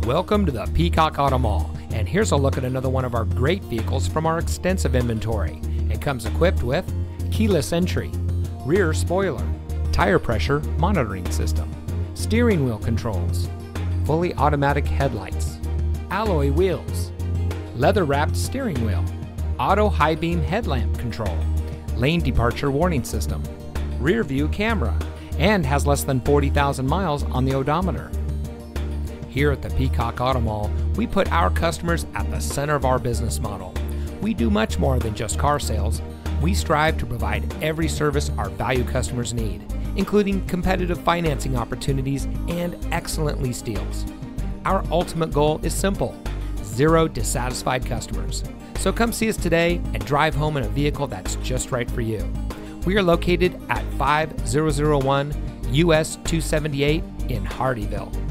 Welcome to the Peacock Auto Mall, and here's a look at another one of our great vehicles from our extensive inventory. It comes equipped with keyless entry, rear spoiler, tire pressure monitoring system, steering wheel controls, fully automatic headlights, alloy wheels, leather-wrapped steering wheel, auto high beam headlamp control, lane departure warning system, rear view camera, and has less than 40,000 miles on the odometer. Here at the Peacock Auto Mall, we put our customers at the center of our business model. We do much more than just car sales. We strive to provide every service our value customers need, including competitive financing opportunities and excellent lease deals. Our ultimate goal is simple: zero dissatisfied customers. So come see us today and drive home in a vehicle that's just right for you. We are located at 5001 US 278 in Hardeeville.